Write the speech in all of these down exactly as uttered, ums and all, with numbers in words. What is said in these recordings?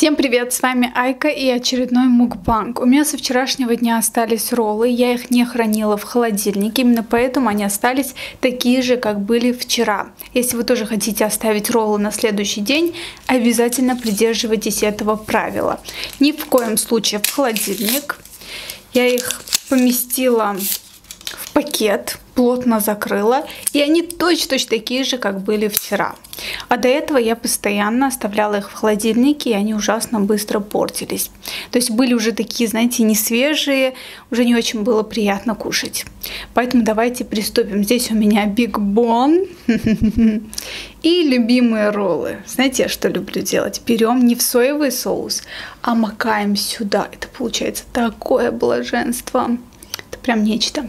Всем привет, с вами Айка и очередной мукбанг. У меня со вчерашнего дня остались роллы, я их не хранила в холодильнике, именно поэтому они остались такие же, как были вчера. Если вы тоже хотите оставить роллы на следующий день, обязательно придерживайтесь этого правила. Ни в коем случае в холодильник. Я их поместила в пакет, плотно закрыла, и они точно-точно такие же, как были вчера. А до этого я постоянно оставляла их в холодильнике, и они ужасно быстро портились. То есть были уже такие, знаете, не свежие, уже не очень было приятно кушать. Поэтому давайте приступим. Здесь у меня Big Bone и любимые роллы. Знаете, я что люблю делать? Берем не в соевый соус, а макаем сюда. Это получается такое блаженство. Это прям нечто.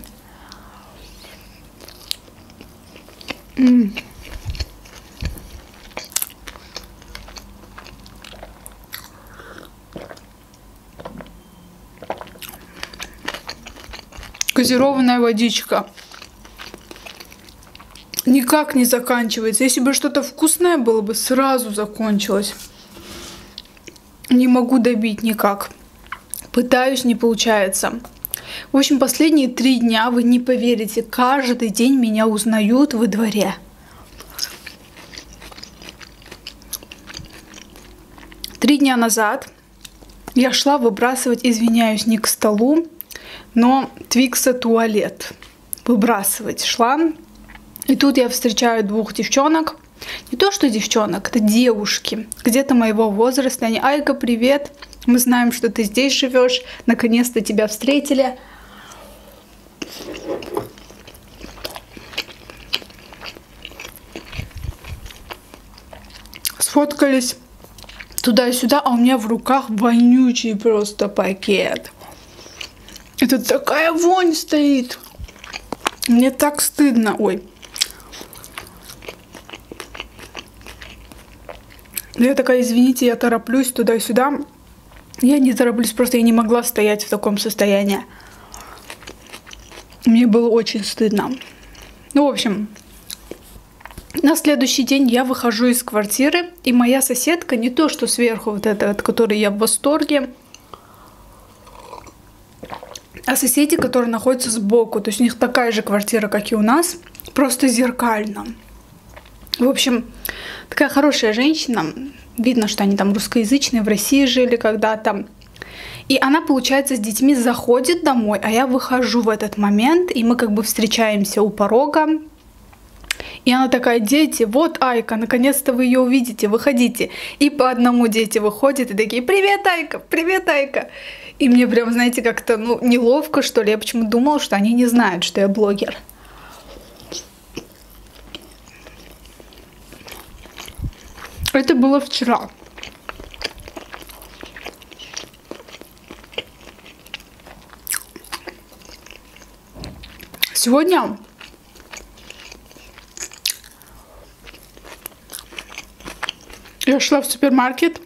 М-м. Газированная водичка никак не заканчивается. Если бы что-то вкусное было бы, сразу закончилось. Не могу добить никак. Пытаюсь, не получается. В общем, последние три дня, вы не поверите, каждый день меня узнают во дворе. Три дня назад я шла выбрасывать, извиняюсь, не к столу, но Твикса туалет. Выбрасывать шла. И тут я встречаю двух девчонок. Не то что девчонок, это девушки. Где-то моего возраста. Они: Айка, привет. Мы знаем, что ты здесь живешь. Наконец-то тебя встретили. Сфоткались туда-сюда, а у меня в руках вонючий просто пакет. Это такая вонь стоит. Мне так стыдно. Ой. Я такая: извините, я тороплюсь туда-сюда. Я не тороплюсь, просто я не могла стоять в таком состоянии. Мне было очень стыдно. Ну, в общем, на следующий день я выхожу из квартиры, и моя соседка, не то что сверху, вот эта, от которой я в восторге, а соседи, которые находятся сбоку. То есть у них такая же квартира, как и у нас, просто зеркально. В общем, такая хорошая женщина. Видно, что они там русскоязычные, в России жили когда-то. И она, получается, с детьми заходит домой, а я выхожу в этот момент, и мы как бы встречаемся у порога. И она такая: дети, вот Айка, наконец-то вы ее увидите, выходите. И по одному дети выходят и такие: привет, Айка, привет, Айка. И мне прям, знаете, как-то, ну, неловко, что ли. Я почему-то думала, что они не знают, что я блогер. Это было вчера. Сегодня я шла в супермаркет,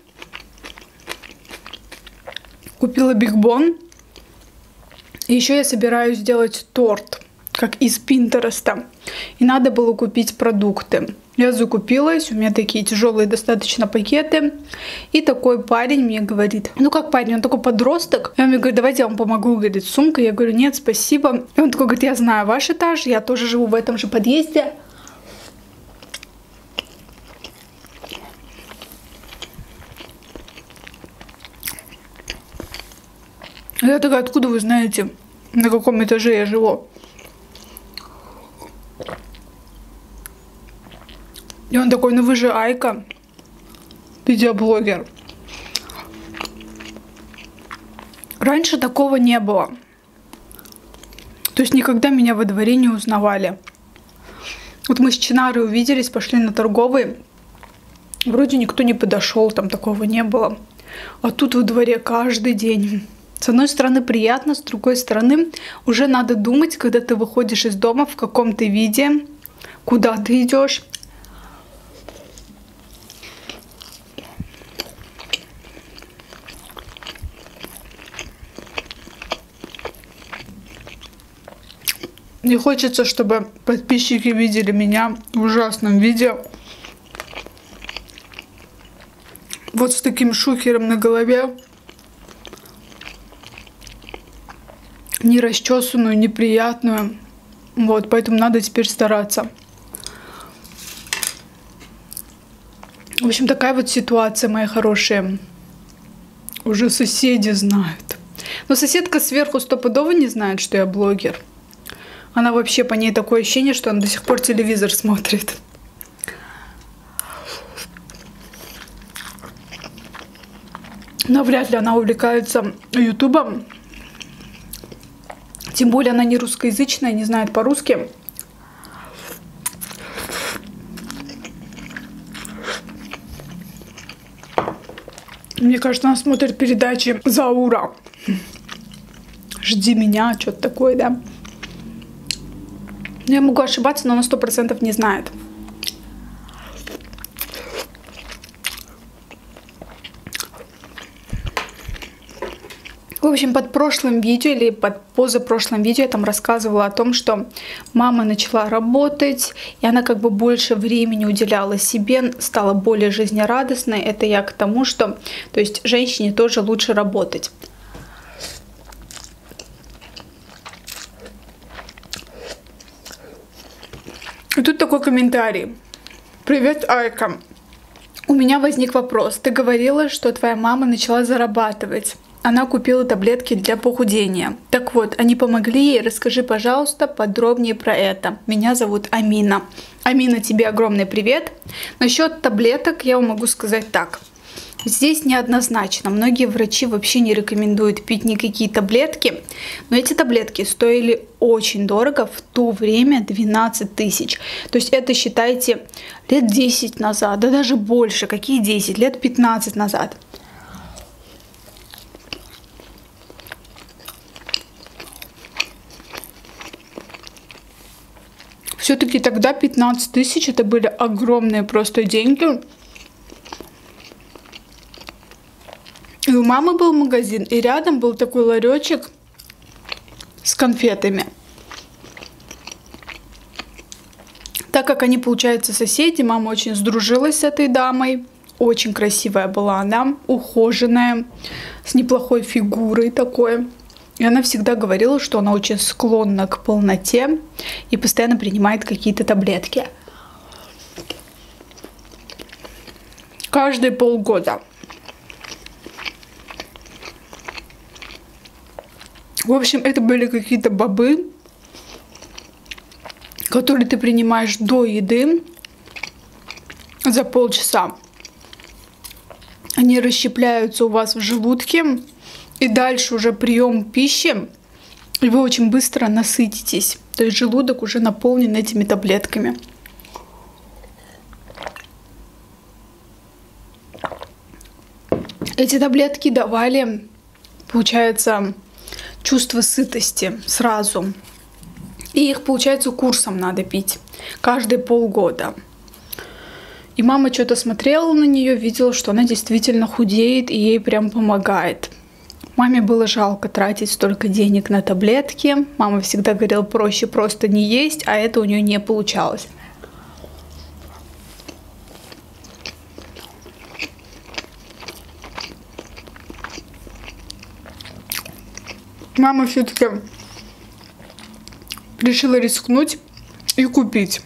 купила Big Bone. И еще я собираюсь сделать торт, как из Пинтереста. И надо было купить продукты. Я закупилась, у меня такие тяжелые достаточно пакеты. И такой парень мне говорит, ну как парень, он такой подросток. И он мне говорит: давайте я вам помогу, говорит, с сумкой. Я говорю: нет, спасибо. И он такой говорит: я знаю ваш этаж, я тоже живу в этом же подъезде. Я такая: откуда вы знаете, на каком этаже я живу? И он такой: ну вы же Айка, видеоблогер. Раньше такого не было. То есть никогда меня во дворе не узнавали. Вот мы с Чинарой увиделись, пошли на торговый. Вроде никто не подошел, там такого не было. А тут во дворе каждый день. С одной стороны приятно, с другой стороны уже надо думать, когда ты выходишь из дома, в каком ты виде, куда ты идешь. Не хочется, чтобы подписчики видели меня в ужасном виде. Вот с таким шухером на голове. Не расчесанную, неприятную. Вот, поэтому надо теперь стараться. В общем, такая вот ситуация, мои хорошие. Уже соседи знают. Но соседка сверху стопудово не знает, что я блогер. Она вообще, по ней такое ощущение, что она до сих пор телевизор смотрит. Но вряд ли она увлекается ютубом. Тем более она не русскоязычная, не знает по-русски. Мне кажется, она смотрит передачи Заура. Жди меня, что-то такое, да. Я могу ошибаться, но она сто процентов не знает. В общем, под прошлым видео или под позапрошлым видео я там рассказывала о том, что мама начала работать, и она как бы больше времени уделяла себе, стала более жизнерадостной. Это я к тому, что, то есть, женщине тоже лучше работать. И тут такой комментарий. Привет, Айка. У меня возник вопрос. Ты говорила, что твоя мама начала зарабатывать. Она купила таблетки для похудения. Так вот, они помогли ей. Расскажи, пожалуйста, подробнее про это. Меня зовут Амина. Амина, тебе огромный привет. Насчет таблеток я вам могу сказать так. Здесь неоднозначно. Многие врачи вообще не рекомендуют пить никакие таблетки. Но эти таблетки стоили очень дорого. В то время двенадцать тысяч. То есть это, считайте, лет десять назад. Да даже больше. Какие десять? Лет пятнадцать назад. Все-таки тогда пятнадцать тысяч это были огромные просто деньги. И у мамы был магазин, и рядом был такой ларечек с конфетами. Так как они, получается, соседи, мама очень сдружилась с этой дамой. Очень красивая была она, ухоженная, с неплохой фигурой такой. И она всегда говорила, что она очень склонна к полноте и постоянно принимает какие-то таблетки. Каждые полгода. В общем, это были какие-то бобы, которые ты принимаешь до еды за полчаса. Они расщепляются у вас в желудке. И дальше уже прием пищи, и вы очень быстро насытитесь. То есть желудок уже наполнен этими таблетками. Эти таблетки давали, получается, чувство сытости сразу. И их, получается, курсом надо пить каждые полгода. И мама что-то смотрела на нее, видела, что она действительно худеет, и ей прям помогает. Маме было жалко тратить столько денег на таблетки. Мама всегда говорила, проще просто не есть, а это у нее не получалось. Мама все-таки решила рискнуть и купить.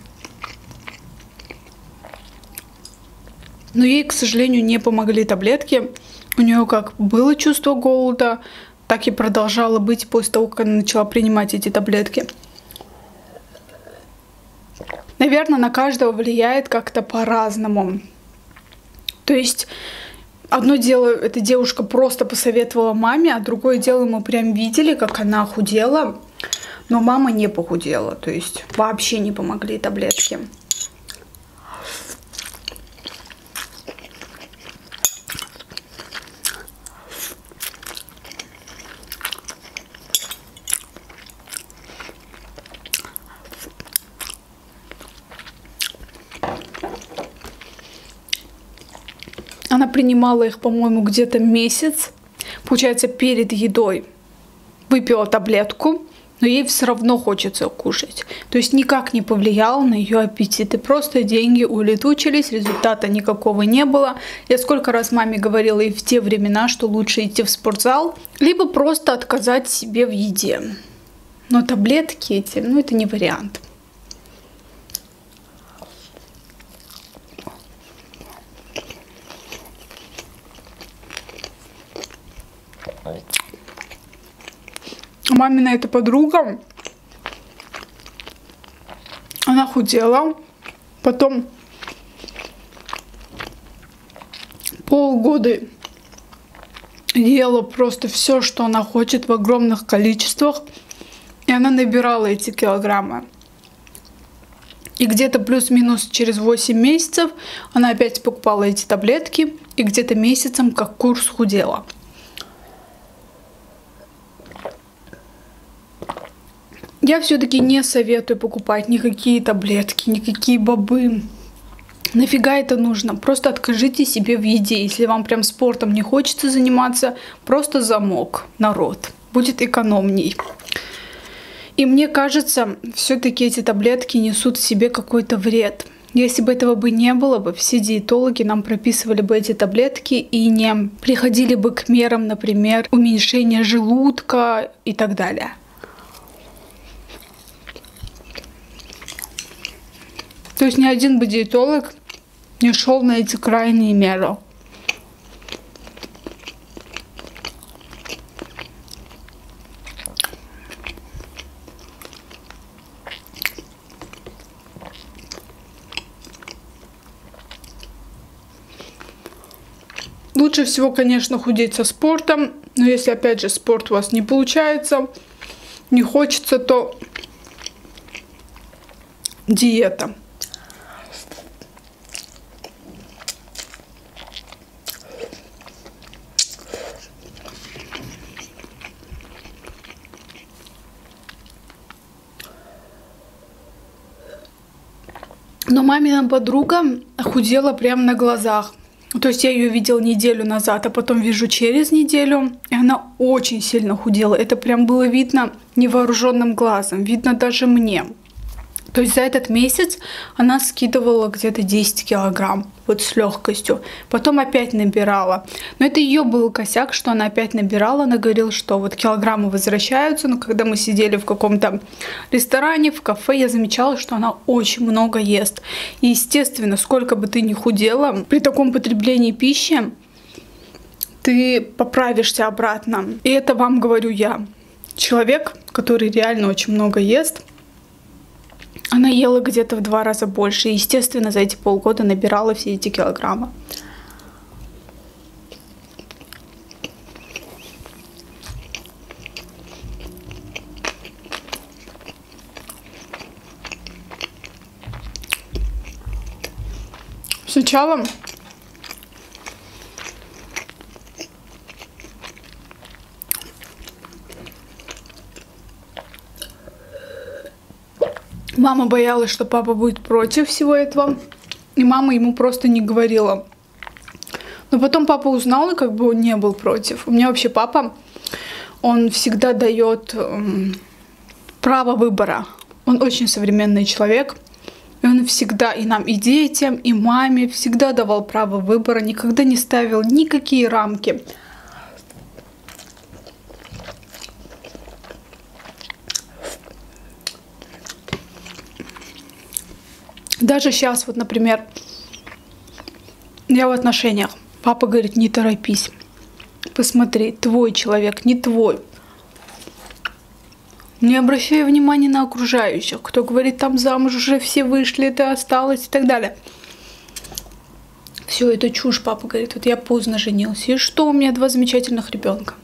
Но ей, к сожалению, не помогли таблетки. У нее как было чувство голода, так и продолжало быть после того, как она начала принимать эти таблетки. Наверное, на каждого влияет как-то по-разному. То есть, одно дело, эта девушка просто посоветовала маме, а другое дело, мы прям видели, как она худела, но мама не похудела. То есть, вообще не помогли таблетки. Она принимала их, по-моему, где-то месяц. Получается, перед едой выпила таблетку. но ей все равно хочется кушать. То есть никак не повлиял на ее аппетит. И просто деньги улетучились, результата никакого не было. Я сколько раз маме говорила и в те времена, что лучше идти в спортзал, либо просто отказать себе в еде. Но таблетки эти, ну это не вариант. Мамина эта подруга, она худела, потом полгода ела просто все, что она хочет, в огромных количествах, и она набирала эти килограммы. И где-то плюс-минус через восемь месяцев она опять покупала эти таблетки, и где-то месяцем как курс худела. Я все-таки не советую покупать никакие таблетки, никакие бобы. Нафига это нужно? Просто откажите себе в еде. Если вам прям спортом не хочется заниматься, просто замок, народ. Будет экономней. И мне кажется, все-таки эти таблетки несут в себе какой-то вред. Если бы этого бы не было бы, все диетологи нам прописывали бы эти таблетки и не приходили бы к мерам, например, уменьшения желудка и так далее. То есть ни один бы диетолог не шел на эти крайние меры. Лучше всего, конечно, худеть со спортом, но если, опять же, спорт у вас не получается, не хочется, то диета. Но мамина подруга худела прямо на глазах. То есть я ее видела неделю назад, а потом вижу через неделю, и она очень сильно худела. Это прям было видно невооруженным глазом, видно даже мне. То есть за этот месяц она скидывала где-то десять килограмм, вот с легкостью. Потом опять набирала. Но это ее был косяк, что она опять набирала. Она говорила, что вот килограммы возвращаются. Но когда мы сидели в каком-то ресторане, в кафе, я замечала, что она очень много ест. И естественно, сколько бы ты ни худела, при таком потреблении пищи ты поправишься обратно. И это вам говорю я. Человек, который реально очень много ест. Она ела где-то в два раза больше. И, естественно, за эти полгода набирала все эти килограммы. Сначала мама боялась, что папа будет против всего этого, и мама ему просто не говорила. Но потом папа узнал, и как бы он не был против. У меня вообще папа, он всегда дает эм, право выбора. Он очень современный человек, и он всегда и нам, и детям, и маме всегда давал право выбора, никогда не ставил никакие рамки. Даже сейчас, вот, например, я в отношениях. Папа говорит, не торопись. Посмотри, твой человек, не твой. Не обращай внимания на окружающих. Кто говорит, там замуж уже все вышли, это осталось и так далее. Все, это чушь, папа говорит. Вот я поздно женился. И что, у меня два замечательных ребенка.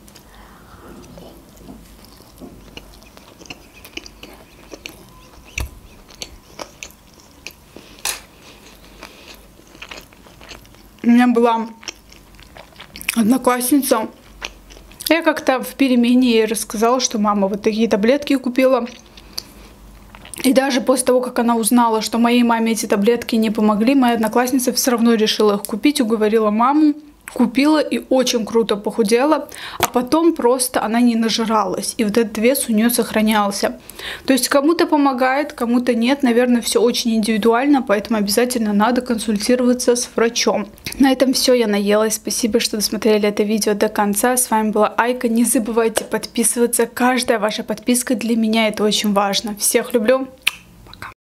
У меня была одноклассница. Я как-то в перемене ей рассказала, что мама вот такие таблетки купила. И даже после того, как она узнала, что моей маме эти таблетки не помогли, моя одноклассница все равно решила их купить, уговорила маму. купила и очень круто похудела, а потом просто она не нажиралась, и вот этот вес у нее сохранялся. То есть кому-то помогает, кому-то нет, наверное, все очень индивидуально, поэтому обязательно надо консультироваться с врачом. На этом все, я наелась. Спасибо, что досмотрели это видео до конца. С вами была Айка. Не забывайте подписываться. Каждая ваша подписка для меня это очень важно. Всех люблю.